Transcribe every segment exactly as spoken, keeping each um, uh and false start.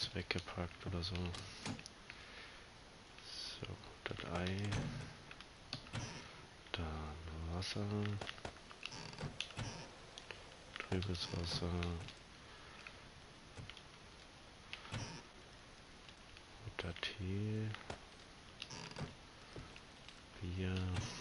was weggepackt oder so. So, das Ei. Dann Wasser. Trübes Wasser. Butter, Tee. Bier.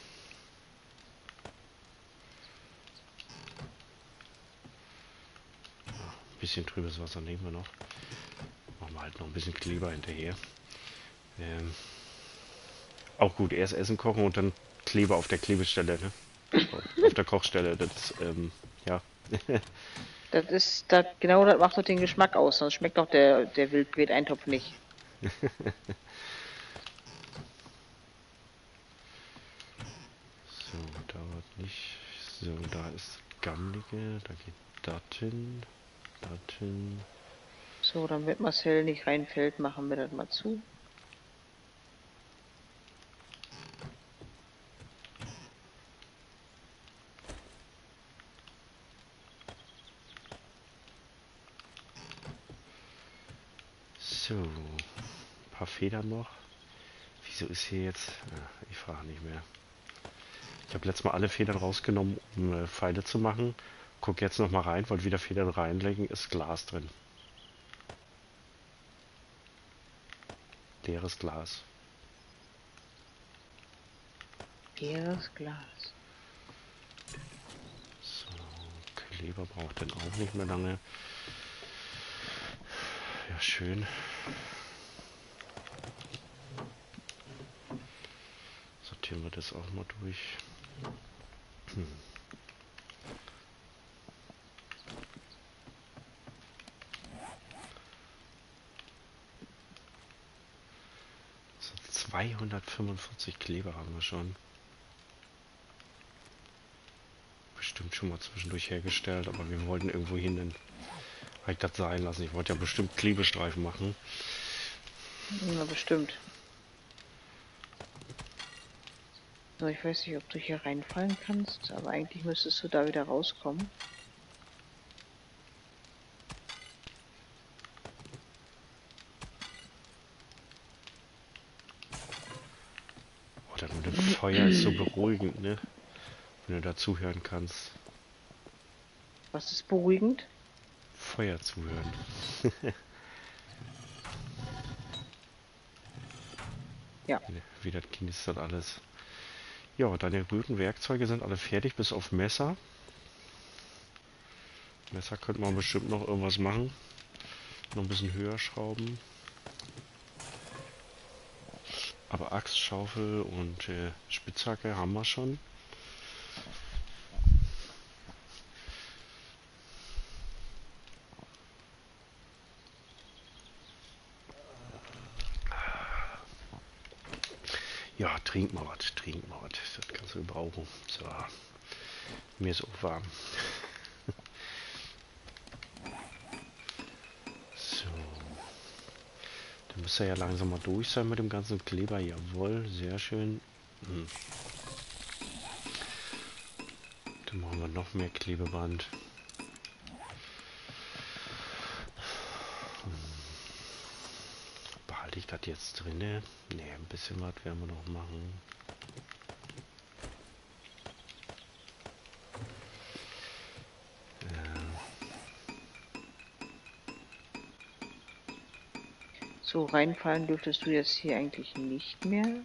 Ein bisschen trübes Wasser nehmen wir noch. Machen wir halt noch ein bisschen Kleber hinterher. Ähm, auch gut, erst Essen kochen und dann Kleber auf der Klebestelle, ne? Auf der Kochstelle, das, ähm, ja. Das ist, das, genau das macht doch den Geschmack aus, sonst schmeckt doch der, der Wildbret-Eintopf nicht. So, dauert nicht. So, da ist Gammelige, da geht das hin, das hin. So, damit Marcel nicht reinfällt, machen wir das mal zu. So, ein paar Federn noch. Wieso ist hier jetzt... Ah, ich frage nicht mehr. Ich habe letztes Mal alle Federn rausgenommen, um äh, Pfeile zu machen. Guck jetzt noch mal rein, wollte wieder Federn reinlegen, ist Glas drin. Leeres Glas. Leeres Glas. So, Kleber braucht dann auch nicht mehr lange. Ja, schön. Sortieren wir das auch mal durch. Hm. So, zweihundertfünfundvierzig Kleber haben wir schon. Bestimmt schon mal zwischendurch hergestellt, aber wir wollten irgendwo hin, dann habe ich das sein lassen. Ich wollte ja bestimmt Klebestreifen machen. Na, bestimmt. So, ich weiß nicht, ob du hier reinfallen kannst, aber eigentlich müsstest du da wieder rauskommen. Oh, das mit dem Feuer ist so beruhigend, ne? Wenn du da zuhören kannst. Was ist beruhigend? Feuer zuhören. Ja. Wie das knistert alles. Ja, deine guten Werkzeuge sind alle fertig, bis auf Messer. Messer könnte man bestimmt noch irgendwas machen. Noch ein bisschen höher schrauben. Aber Axt, Schaufel und äh, Spitzhacke haben wir schon. Ja, trink mal was, trink mal was. Das kannst du brauchen. So. Mir ist auch warm. So. Dann müsste ja langsam mal durch sein mit dem ganzen Kleber. Jawohl, sehr schön. Hm. Dann machen wir noch mehr Klebeband. Hm. Behalte ich das jetzt drin? Ne, ein bisschen was werden wir noch machen. So reinfallen dürftest du jetzt hier eigentlich nicht mehr.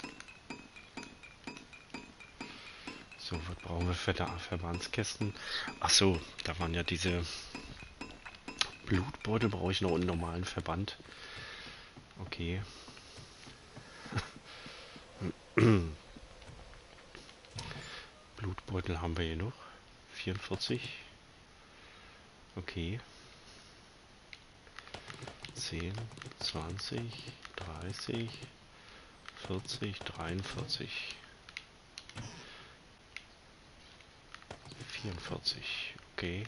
So, was brauchen wir für da Verbandskästen? Ach so, da waren ja diese Blutbeutel. Brauche ich noch einen normalen Verband? Okay. Blutbeutel haben wir hier noch. vierundvierzig. Okay. zehn, zwanzig, dreißig, vierzig, dreiundvierzig. vierundvierzig. Okay.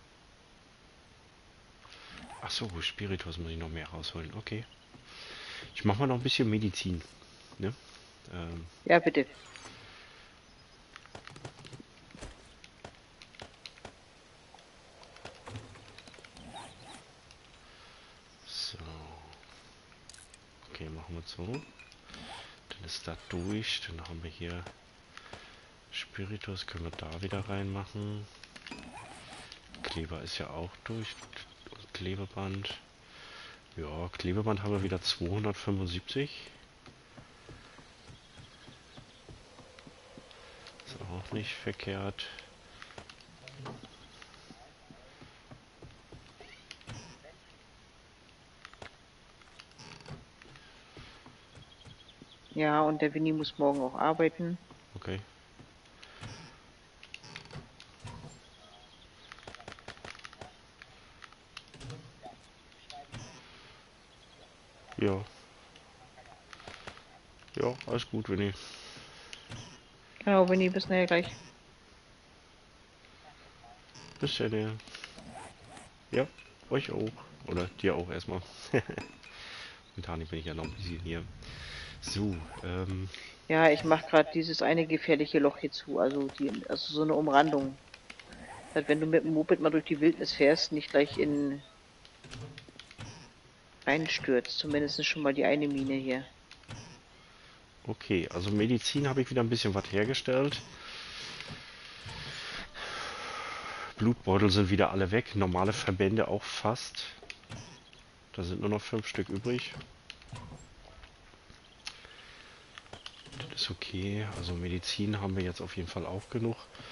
Ach so, Spiritus muss ich noch mehr rausholen. Okay. Ich mache mal noch ein bisschen Medizin. Ne? Ähm, Ja, bitte. so. Okay, machen wir so. Dann ist da durch. Dann haben wir hier Spiritus. Können wir da wieder reinmachen. Kleber ist ja auch durch. Und Klebeband. Ja, Klebeband haben wir wieder zweihundertfünfundsiebzig. Ist auch nicht verkehrt. Ja, und der Winnie muss morgen auch arbeiten. Okay. Ja. Ja, alles gut, Winnie. Genau, Winnie, bis nachher gleich. Bis dann. Ja, euch auch. Oder dir auch erstmal. Momentan bin ich ja noch ein bisschen hier. So, ähm, Ja, ich mache gerade dieses eine gefährliche Loch hier zu, also die, also so eine Umrandung. Dass wenn du mit dem Moped mal durch die Wildnis fährst, nicht gleich in reinstürzt. Zumindest schon mal die eine Mine hier. okay. Also Medizin habe ich wieder ein bisschen was hergestellt. Blutbeutel sind wieder alle weg. Normale Verbände auch fast. Da sind nur noch fünf Stück übrig. Das ist okay. Also Medizin haben wir jetzt auf jeden Fall auch genug.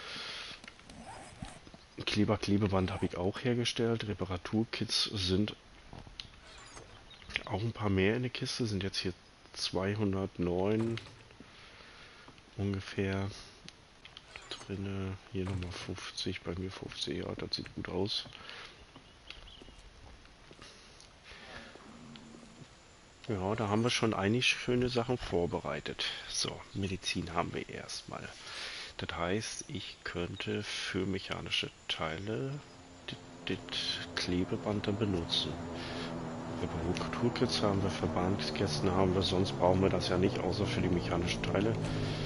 Kleber, Klebeband habe ich auch hergestellt. Reparaturkits sind auch ein paar mehr in der Kiste. Sind jetzt hier zweihundertneun ungefähr drinne. Hier nochmal fünfzig, bei mir fünfzig. Ja, das sieht gut aus. Ja, da haben wir schon einige schöne Sachen vorbereitet. So, Medizin haben wir erstmal. Das heißt, ich könnte für mechanische Teile das Klebeband dann benutzen. Reparaturkits haben wir, Verbandskästen haben wir, sonst brauchen wir das ja nicht, außer für die mechanischen Teile.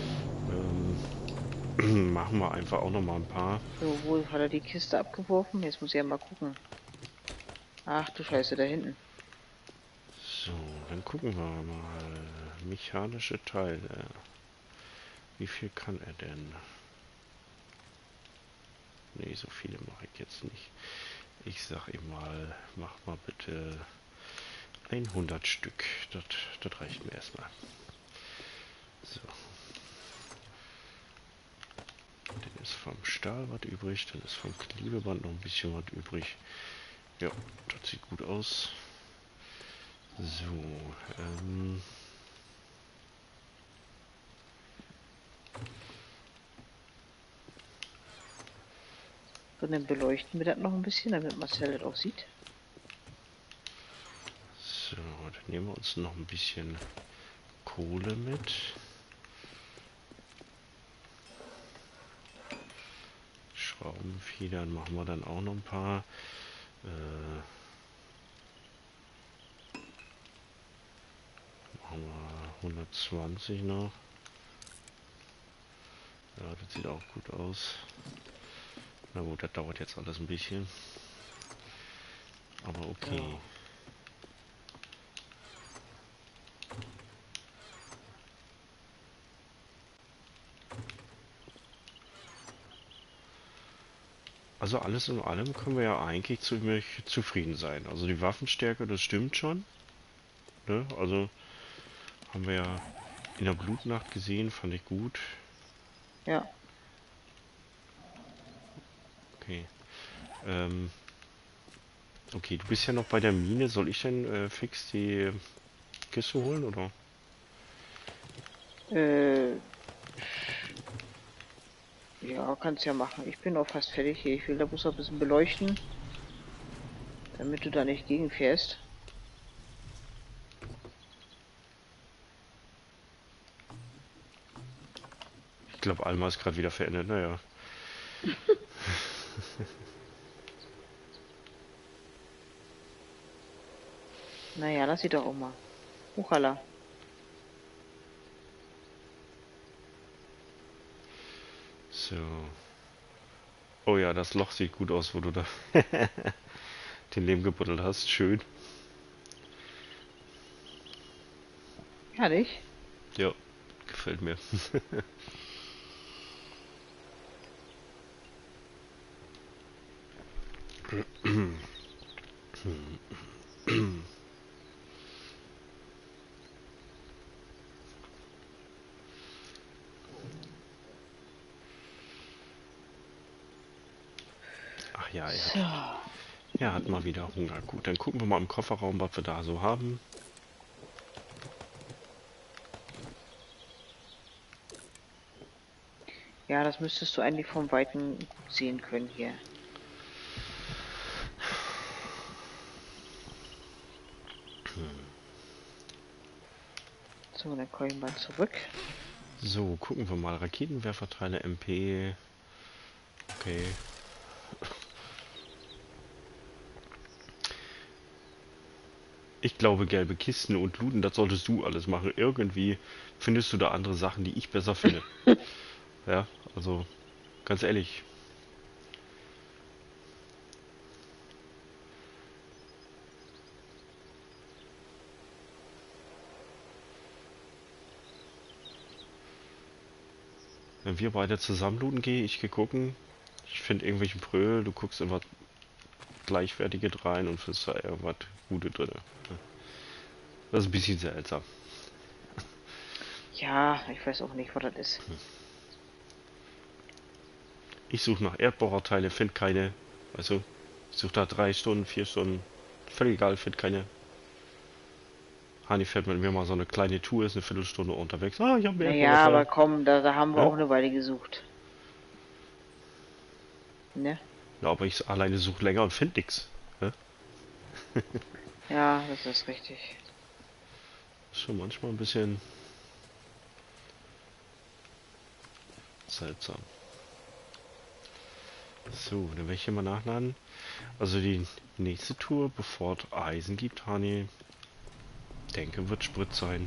Ähm, machen wir einfach auch noch mal ein paar. So, wo hat er die Kiste abgeworfen? Jetzt muss ich ja mal gucken. Ach du Scheiße, da hinten. So, dann gucken wir mal. Mechanische Teile. Wie viel kann er denn? Nee, so viele mache ich jetzt nicht. Ich sag ihm mal, mach mal bitte hundert Stück. Das, das reicht mir erstmal. So. Dann ist vom Stahl was übrig, dann ist vom Klebeband noch ein bisschen was übrig. Ja, das sieht gut aus. So, ähm... So, dann beleuchten wir das noch ein bisschen, damit Marcel das auch sieht. So, dann nehmen wir uns noch ein bisschen Kohle mit. Schraubenfedern machen wir dann auch noch ein paar. Äh, machen wir hundertzwanzig noch. Ja, das sieht auch gut aus. Na gut, das dauert jetzt alles ein bisschen. Aber okay. Ja. Also alles in allem können wir ja eigentlich ziemlich zufrieden sein. Also die Waffenstärke, das stimmt schon. Ne? Also haben wir ja in der Blutnacht gesehen, fand ich gut. Ja. Okay. Ähm, okay, du bist ja noch bei der Mine. Soll ich denn äh, fix die Kiste holen, oder? Äh, ja, kannst ja machen. Ich bin auch fast fertig hier. Ich will da bloß noch ein bisschen beleuchten, damit du da nicht gegenfährst. Ich glaube, Alma ist gerade wieder verändert. Naja. Naja, lass sie doch auch mal. Huchala. So. Oh ja, das Loch sieht gut aus, wo du da den Lehm gebuddelt hast. Schön. Herrlich. Ja, gefällt mir. Ach ja, er hat, So. er hat mal wieder Hunger. Gut, dann gucken wir mal im Kofferraum, was wir da so haben. Ja, das müsstest du eigentlich vom Weiten gut sehen können hier. So, dann komme ich mal zurück. So, gucken wir mal. Raketenwerferteile, M P. Okay. Ich glaube, gelbe Kisten und Looten, das solltest du alles machen. Irgendwie findest du da andere Sachen, die ich besser finde. Ja, also ganz ehrlich. Wenn wir beide zusammen looten gehen, ich gehe gucken. Ich finde irgendwelche Bröll, du guckst immer gleichwertige rein und findest da irgendwas Gute drin. Das ist ein bisschen seltsam. Ja, ich weiß auch nicht, was das ist. Ich suche nach Erdbohrerteile, finde keine. Also, ich suche da drei Stunden, vier Stunden. Völlig egal, finde keine. Hani fährt mit mir mal so eine kleine Tour, ist eine Viertelstunde unterwegs. Ah, ich habe einen Naja, aber Erdbohrerteil. komm, da, da haben wir Ja? auch eine Weile gesucht. Ne? Ja, aber ich alleine suche länger und finde nichts. Ja? Ja, das ist richtig. Ist schon manchmal ein bisschen seltsam. So, dann werde ich hier mal nachladen. Also die nächste Tour, bevor es Eisen gibt, Hani, denke, wird Sprit sein.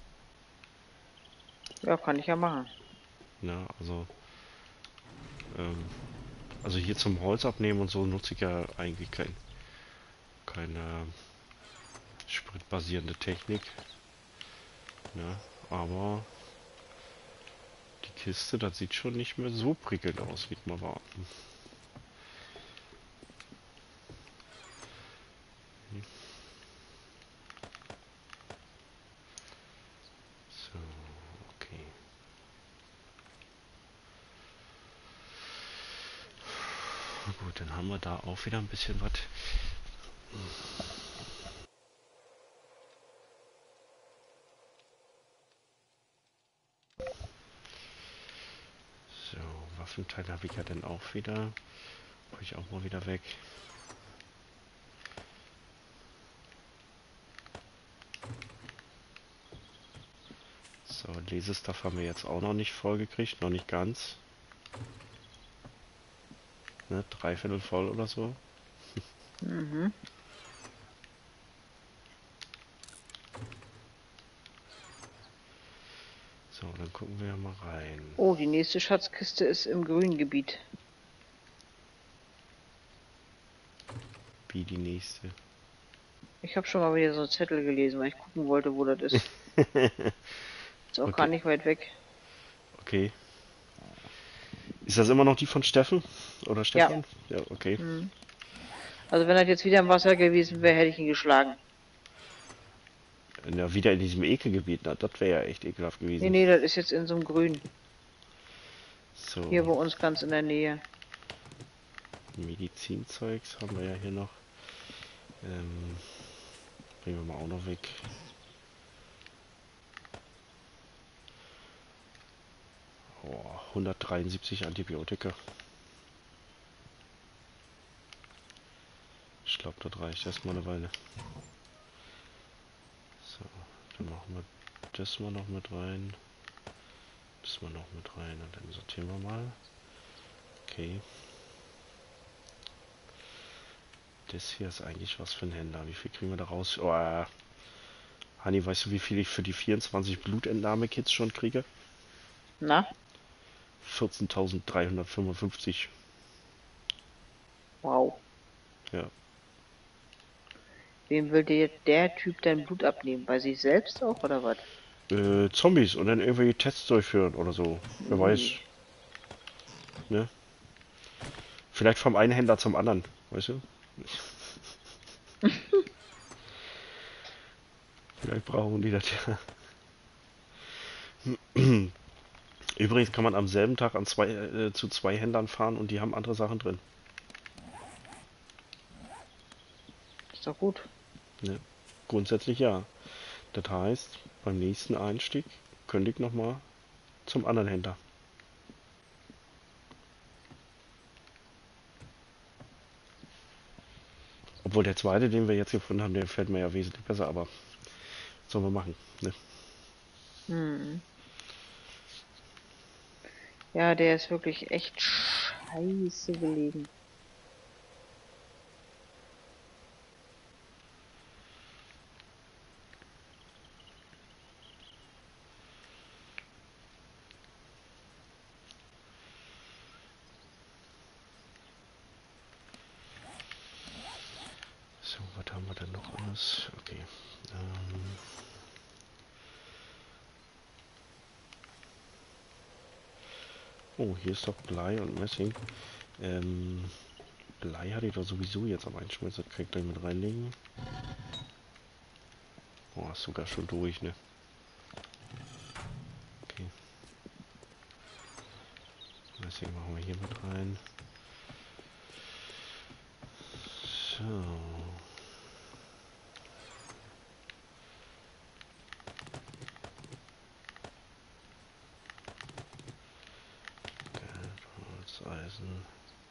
Ja, kann ich ja machen. Ja, also, ähm, also hier zum Holz abnehmen und so nutze ich ja eigentlich kein, keine spritbasierende Technik. Ja, aber die Kiste, das sieht schon nicht mehr so prickelnd aus, wie es mal war. So, okay. Gut, dann haben wir da auch wieder ein bisschen was. So, Waffenteile habe ich ja dann auch wieder. Brauche ich auch mal wieder weg. So, Lesestuff haben wir jetzt auch noch nicht vollgekriegt, noch nicht ganz. Ne, dreiviertel voll oder so. Mhm. So, dann gucken wir mal rein. Oh, die nächste Schatzkiste ist im grünen Gebiet. Wie die nächste. Ich habe schon mal wieder so einen Zettel gelesen, weil ich gucken wollte, wo das ist. Ist auch gar Okay, nicht weit weg. okay. Ist das immer noch die von Steffen? Oder Ja. Stefan? Ja, okay. Mhm. Also wenn das jetzt wieder im Wasser gewesen wäre, hätte ich ihn geschlagen. Ja, wieder in diesem Ekelgebiet, na, das wäre ja echt ekelhaft Nee, gewesen. nee, das ist jetzt in so einem Grün. So, Hier bei uns ganz in der Nähe. Medizinzeugs haben wir ja hier noch. Ähm, bringen wir mal auch noch weg. Oh, hundertdreiundsiebzig Antibiotika. Ich glaube, das reicht erstmal eine Weile. So, dann machen wir das mal noch mit rein. Das mal noch mit rein und dann sortieren wir mal. Okay. Das hier ist eigentlich was für ein Händler. Wie viel kriegen wir da raus? Oh, Hani, weißt du, wie viel ich für die vierundzwanzig Blutentnahme-Kits schon kriege? Na, vierzehntausenddreihundertfünfundfünfzig. wow. Ja. Wem will der, der Typ dein Blut abnehmen? Bei sich selbst auch oder was? Äh, Zombies und dann irgendwelche Tests durchführen oder so. Wer weiß, Nee. ne? Vielleicht vom einen Händler zum anderen, weißt du? Vielleicht brauchen die das ja. Übrigens kann man am selben Tag an zwei, äh, zu zwei Händlern fahren und die haben andere Sachen drin. Ist doch gut. Ne? Grundsätzlich ja. Das heißt, beim nächsten Einstieg könnte ich nochmal zum anderen Händler. Obwohl der zweite, den wir jetzt gefunden haben, der fällt mir ja wesentlich besser, aber was sollen wir machen? Ne? Hm. Ja, der ist wirklich echt scheiße gelegen. So, was haben wir denn noch alles? Okay. Ähm, oh, hier ist doch Blei und Messing. Ähm, Blei hatte ich doch sowieso jetzt am Einschmelzer. Das kann ich gleich mit reinlegen. Oh, ist sogar schon durch, ne? Okay. Messing machen wir hier mit rein. So. Gelb, Holz, Eisen.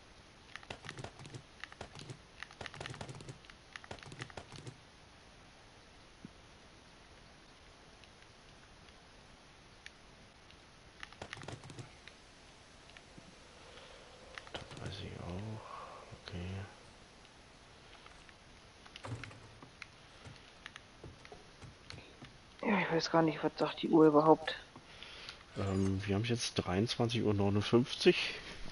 Weiß ich auch. Okay. Ja, ich weiß gar nicht, was sagt die Uhr überhaupt. Ähm, wir haben jetzt dreiundzwanzig Uhr neunundfünfzig.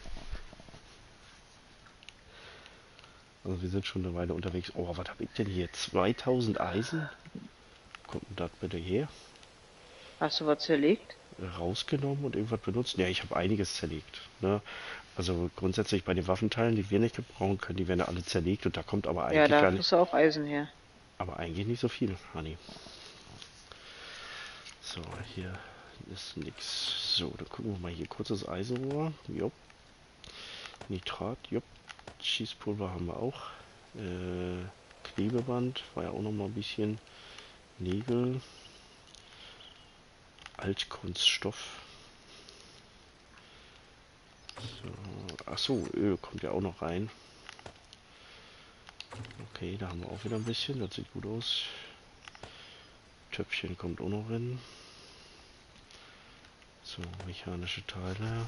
Also wir sind schon eine Weile unterwegs. Oh, was habe ich denn hier? zweitausend Eisen? Kommt denn das bitte her? Hast du was zerlegt? Rausgenommen und irgendwas benutzt? Ja, ich habe einiges zerlegt. Ne? Also grundsätzlich bei den Waffenteilen, die wir nicht gebrauchen können, die werden ja alle zerlegt und da kommt aber Ja, eigentlich da gar nicht, kriegst du auch Eisen her. aber eigentlich nicht so viel, Hani. So, hier ist nichts. So, dann gucken wir mal hier. Kurzes Eisenrohr. Jupp. Nitrat. Jupp. Schießpulver haben wir auch. Äh, Klebeband war ja auch noch mal ein bisschen. Nägel. Altkunststoff. So. Achso, Öl kommt ja auch noch rein. Okay, da haben wir auch wieder ein bisschen. Das sieht gut aus. Töpfchen kommt auch noch rein. So, mechanische Teile.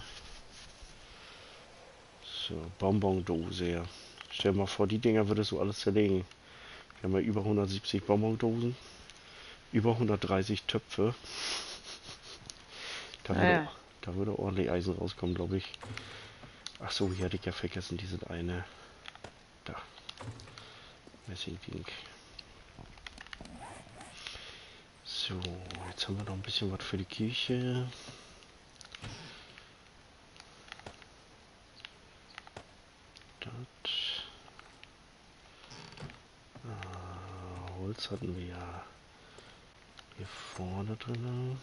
So, Bonbondose. Ja. Stell dir mal vor, die Dinger würdest du alles zerlegen. Wir haben ja über hundertsiebzig Bonbondosen. Über hundertdreißig Töpfe. Da würde, Naja, da würde ordentlich Eisen rauskommen, glaube ich. Ach so, hier hatte ich ja vergessen, die sind eine. Da. Messingding. So, jetzt haben wir noch ein bisschen was für die Küche. Das. Ah, Holz hatten wir ja hier vorne drin.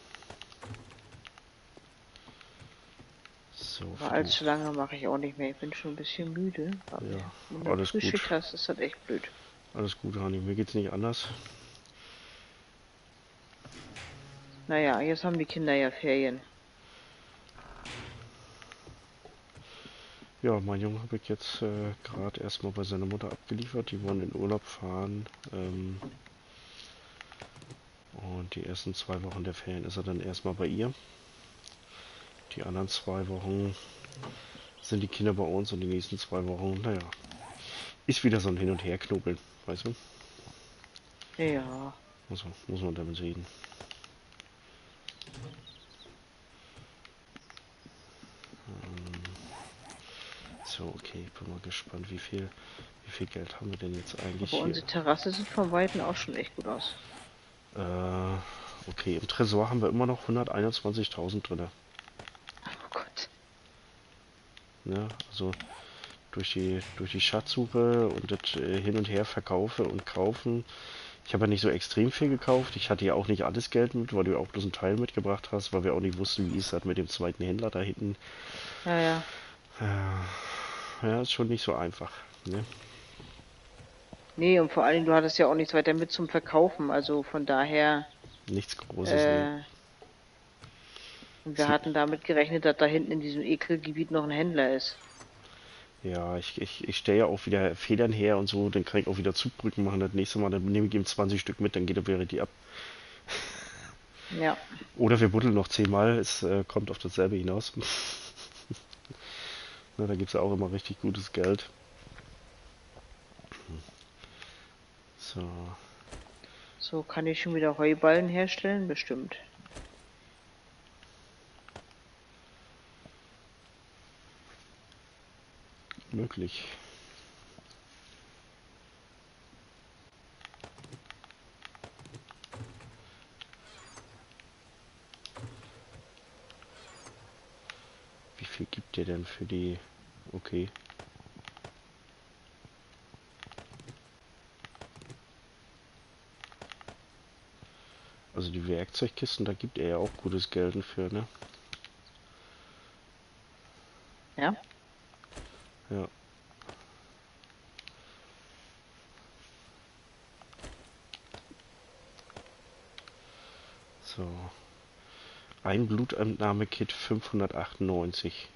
So, aber für die. allzu lange mache ich auch nicht mehr. Ich bin schon ein bisschen müde. Ja, Wenn du alles gut. Frühstück hast, ist das echt blöd. Alles gut, Hani. Mir geht's nicht anders. Naja, jetzt haben die Kinder ja Ferien. Ja, mein Junge habe ich jetzt äh, gerade erstmal bei seiner Mutter abgeliefert. Die wollen in Urlaub fahren. Ähm, und die ersten zwei Wochen der Ferien ist er dann erstmal bei ihr. Die anderen zwei Wochen sind die Kinder bei uns und die nächsten zwei Wochen, naja, ist wieder so ein Hin- und Her-Knobeln, weißt du? Ja, Also muss man damit reden. Ähm, so, okay, bin mal gespannt, wie viel, wie viel Geld haben wir denn jetzt eigentlich Aber hier? unsere Terrasse sieht von Weitem auch schon echt gut aus. Äh, okay, im Tresor haben wir immer noch hunderteinundzwanzigtausend drin. Oh Gott. Ne? Also durch die, durch die Schatzsuche und das äh, Hin und Her verkaufe und kaufen. Ich habe ja nicht so extrem viel gekauft. Ich hatte ja auch nicht alles Geld mit, weil du ja auch bloß einen Teil mitgebracht hast, weil wir auch nicht wussten, wie ist das mit dem zweiten Händler da hinten. Ja, ja. Äh, ja, ist schon nicht so einfach. Ne? Nee, und vor allen Dingen, du hattest ja auch nichts weiter mit zum Verkaufen. Also von daher, Nichts Großes, ne? äh, und wir Sie, hatten damit gerechnet, dass da hinten in diesem Ekelgebiet noch ein Händler ist. ja, ich, ich, ich stelle ja auch wieder Federn her und so, dann kann ich auch wieder Zugbrücken machen. Das nächste Mal, dann nehme ich ihm zwanzig Stück mit, dann geht er wäre die ab. Ja. Oder wir buddeln noch zehnmal, es äh, kommt auf dasselbe hinaus. Ne, da gibt es ja auch immer richtig gutes Geld. So, So kann ich schon wieder Heuballen herstellen, bestimmt. möglich. Wie viel gibt der denn für die... Okay. Also die Werkzeugkisten, da gibt er ja auch gutes Geld für, ne? Ja? Ja. So. Ein Blutentnahmekit fünfhundertachtundneunzig.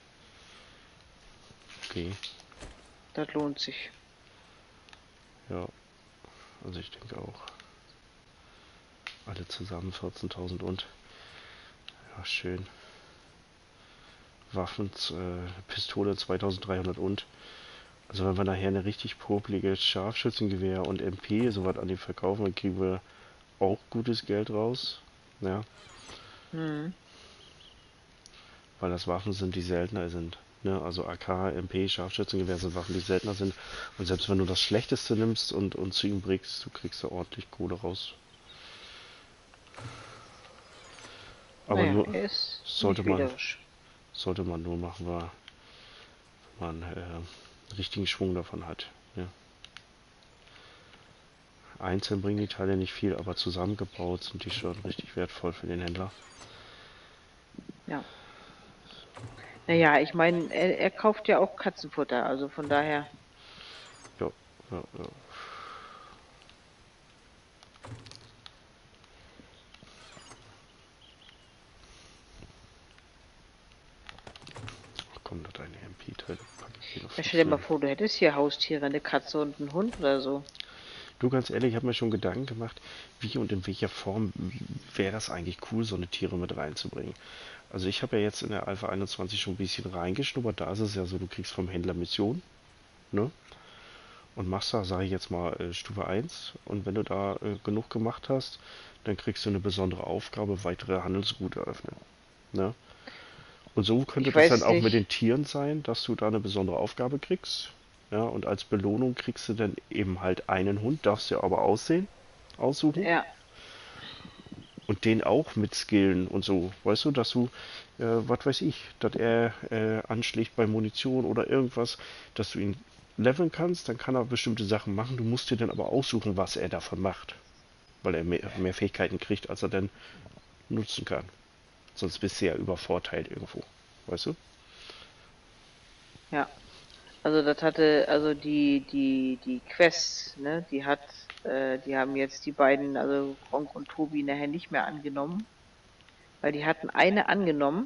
Okay. Das lohnt sich. Ja. Also ich denke auch. Alle zusammen vierzehntausend und. Ja, schön. Waffen, äh, Pistole zweitausenddreihundert und. Also wenn wir nachher eine richtig popelige Scharfschützengewehr und M P sowas an die verkaufen, dann kriegen wir auch gutes Geld raus. Ja. Hm. Weil das Waffen sind, die seltener sind. Ne? Also A K, M P, Scharfschützengewehr sind Waffen, die seltener sind. Und selbst wenn du das Schlechteste nimmst und, und zu ihm bringst, du kriegst da ordentlich Kohle raus. Aber Naja, nur er ist sollte nicht man wählerisch. sollte man nur machen, weil man äh, richtigen Schwung davon hat. Ja. Einzeln bringen die Teile nicht viel, aber zusammengebaut sind die schon richtig wertvoll für den Händler. Ja. Naja, ich meine, er, er kauft ja auch Katzenfutter, also von daher. Ja, ja, ja. Ach komm, das eine M P-Teil packe ich hier noch Ja, fix stell dir mal rein. vor, du hättest hier Haustiere, eine Katze und einen Hund oder so. Du, ganz ehrlich, ich habe mir schon Gedanken gemacht, wie und in welcher Form wäre das eigentlich cool, so eine Tiere mit reinzubringen. Also ich habe ja jetzt in der Alpha einundzwanzig schon ein bisschen reingeschnuppert. Da ist es ja so, du kriegst vom Händler Mission, ne? Und machst da, sage ich jetzt mal, äh, Stufe eins. Und wenn du da äh, genug gemacht hast, dann kriegst du eine besondere Aufgabe, weitere Handelsroute öffnen. Ne? Und so könnte Ich das dann weiß auch mit den nicht. Tieren sein, dass du da eine besondere Aufgabe kriegst. Ja, und als Belohnung kriegst du dann eben halt einen Hund, darfst du aber aussehen, aussuchen. Ja, Und den auch mit Skillen und so. Weißt du, dass du, äh, was weiß ich, dass er äh, anschlägt bei Munition oder irgendwas, dass du ihn leveln kannst, dann kann er bestimmte Sachen machen. Du musst dir dann aber aussuchen, was er davon macht. Weil er mehr, mehr Fähigkeiten kriegt, als er dann nutzen kann. Sonst bist du ja übervorteilt irgendwo. Weißt du? ja. Also das hatte, also die, die, die Quests, ne, die hat, äh, die haben jetzt die beiden, also Gronk und Tobi nachher nicht mehr angenommen, weil die hatten eine angenommen.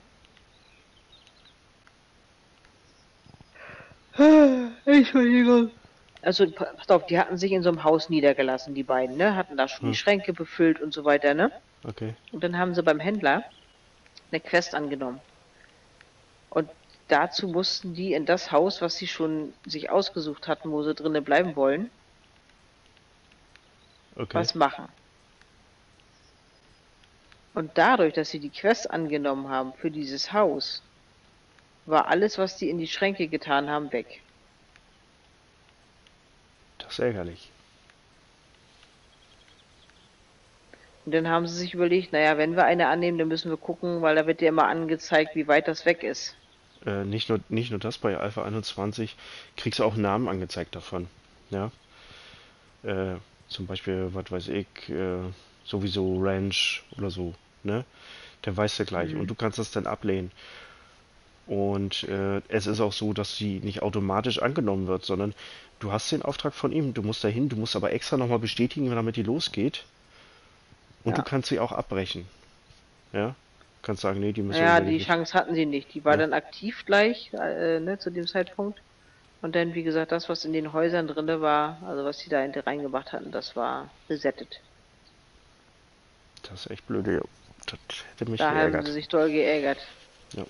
Entschuldigung. Also pa- pass auf, die hatten sich in so einem Haus niedergelassen, die beiden, ne, hatten da schon die Hm, Schränke befüllt und so weiter, ne? okay. Und dann haben sie beim Händler eine Quest angenommen. Und dazu mussten die in das Haus, was sie schon sich ausgesucht hatten, wo sie drinnen bleiben wollen, Okay. was machen. Und dadurch, dass sie die Quest angenommen haben für dieses Haus, war alles, was die in die Schränke getan haben, weg. Das ist ärgerlich. Und dann haben sie sich überlegt, naja, wenn wir eine annehmen, dann müssen wir gucken, weil da wird ja immer angezeigt, wie weit das weg ist. Äh, nicht nur, nicht nur das, bei Alpha einundzwanzig kriegst du auch einen Namen angezeigt davon. Ja. Äh, zum Beispiel, was weiß ich, äh, sowieso Ranch oder so, ne? Der weiß ja gleich. Und Mhm. du kannst das dann ablehnen. Und äh, es ist auch so, dass sie nicht automatisch angenommen wird, sondern du hast den Auftrag von ihm, du musst dahin, du musst aber extra nochmal bestätigen, damit die losgeht. Und du Ja. kannst sie auch abbrechen. Ja? Du kannst sagen, nee, die Mission Naja, will ich die nicht. Chance hatten sie nicht. Die war Ja, dann aktiv gleich, äh, ne, zu dem Zeitpunkt. Und dann, wie gesagt, das, was in den Häusern drinne war, also was sie da in- reingemacht hatten, das war resettet. das ist echt blöde. Ja. Das hätte mich Da haben geärgert. sie sich doll geärgert. Ja.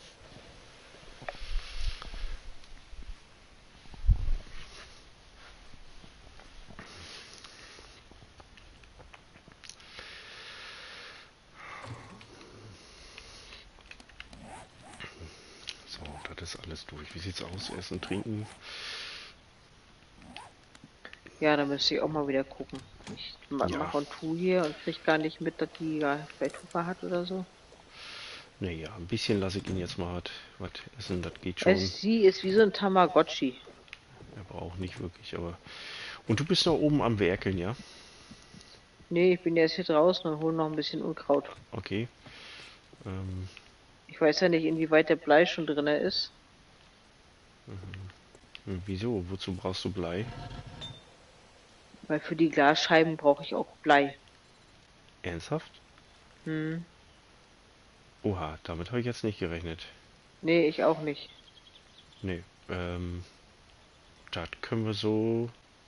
So, das ist alles durch. Wie sieht's aus? Essen, trinken? Ja, da müsste ich auch mal wieder gucken. Ich ma- Ja. mache und tu hier und krieg gar nicht mit, dass die ja vielleicht Hunger hat oder so. Naja, ein bisschen lasse ich ihn jetzt mal was, was essen, das geht schon. Es, sie ist wie so ein Tamagotchi. Er braucht nicht wirklich, aber. Und du bist noch oben am Werkeln, ja? Nee, ich bin jetzt hier draußen und hole noch ein bisschen Unkraut. Okay. Ähm, Ich weiß ja nicht, inwieweit der Blei schon drinne ist. wieso? Wozu brauchst du Blei? Weil für die Glasscheiben brauche ich auch Blei. Ernsthaft? Hm. Oha, damit habe ich jetzt nicht gerechnet. Nee, ich auch nicht. Nee, ähm, das können wir so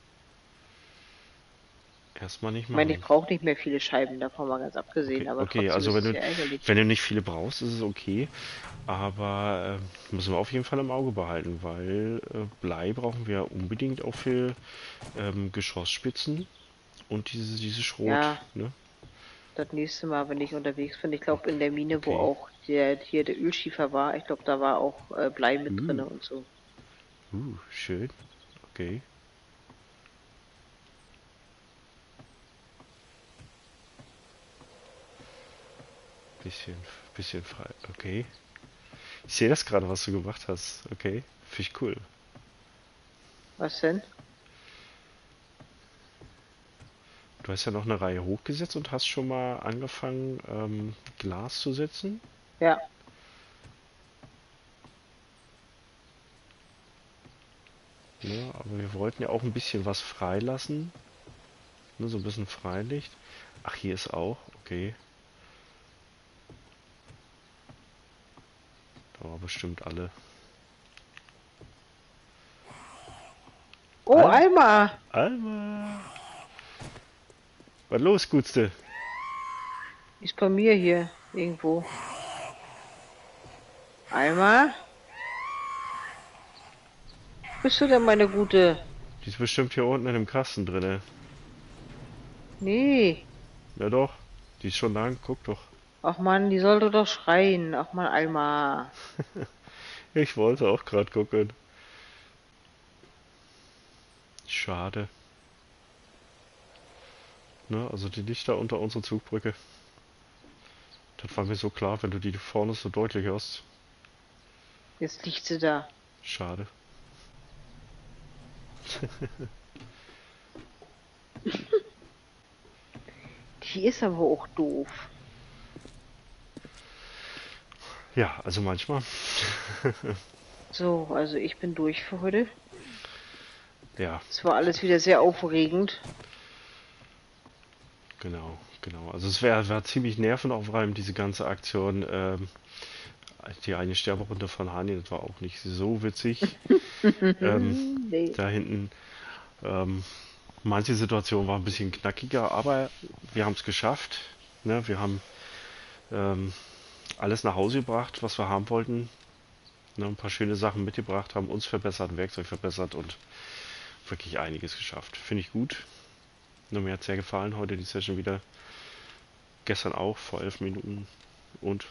erstmal nicht Ich meine, ich machen. brauche nicht mehr viele Scheiben, davon mal ganz Okay, abgesehen, aber okay, trotzdem also ist wenn es du, ja ärgerlich. wenn du nicht viele brauchst, ist es okay. Aber äh, müssen wir auf jeden Fall im Auge behalten, weil äh, Blei brauchen wir unbedingt auch für ähm, Geschossspitzen und diese, diese Schrot, Ja, ne? das nächste Mal, wenn ich unterwegs bin, ich glaube in der Mine, wo Okay. auch der hier der Ölschiefer war, ich glaube, da war auch äh, Blei mit Uh, drinne und so. uh, schön. Okay. Bisschen, bisschen frei. Okay. Ich sehe das gerade, was du gemacht hast. Okay. Finde ich cool. Was denn? Du hast ja noch eine Reihe hochgesetzt und hast schon mal angefangen, ähm, Glas zu setzen. Ja, Ne? Aber wir wollten ja auch ein bisschen was freilassen. Ne? So ein bisschen Freilicht. Ach, hier ist auch. Okay. Da war bestimmt alle. oh, Al Alma! Alma! Was los, Gutste? Ist bei mir hier irgendwo. Alma? Bist du denn meine Gute? Die ist bestimmt hier unten in dem Kasten drinne. Nee. Ja doch. Die ist schon lang. Guck doch. Ach man, die sollte doch schreien. Ach man, Alma. Ich wollte auch gerade gucken. Schade. Ne? Also die Lichter unter unserer Zugbrücke. Das war mir so klar, wenn du die vorne so deutlich hörst. Jetzt liegt sie da. Schade. Die ist aber auch doof. Ja, also manchmal. So, also ich bin durch für heute. Ja, Es war alles wieder sehr aufregend. genau, genau. Also es wäre wär ziemlich nervenaufreibend, diese ganze Aktion. Ähm, die eine Sterberunde von Hani, das war auch nicht so witzig. Ähm, Nee. da hinten, ähm, manche Situationen waren ein bisschen knackiger, aber wir haben es geschafft. Ne? Wir haben ähm, alles nach Hause gebracht, was wir haben wollten. Ne? Ein paar schöne Sachen mitgebracht, haben uns verbessert, ein Werkzeug verbessert und wirklich einiges geschafft. Finde ich gut. Nur mir hat sehr gefallen heute die Session wieder. Gestern auch vor elf Minuten. Und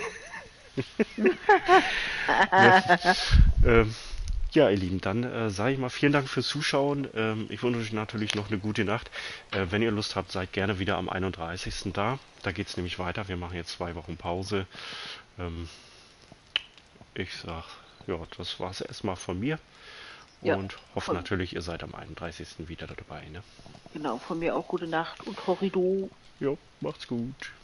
ähm, ja, ihr Lieben, dann äh, sage ich mal vielen Dank fürs Zuschauen. Ähm, ich wünsche euch natürlich noch eine gute Nacht. Äh, wenn ihr Lust habt, seid gerne wieder am einunddreißigsten da. Da geht's nämlich weiter. Wir machen jetzt zwei Wochen Pause. Ähm, ich sag, ja, das war's erstmal von mir Ja, und hoffe von, natürlich, ihr seid am einunddreißigsten wieder dabei. Ne? genau, von mir auch gute Nacht und Horrido. Jo, macht's gut.